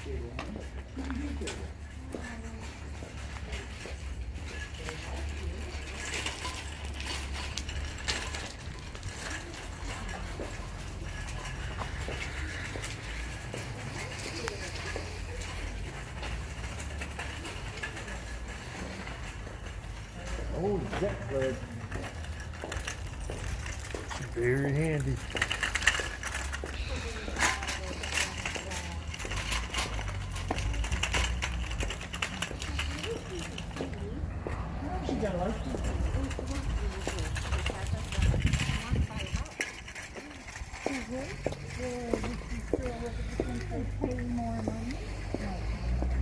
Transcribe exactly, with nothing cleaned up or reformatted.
Oh, jet plug. Very handy. She got a license. Pay more money? No.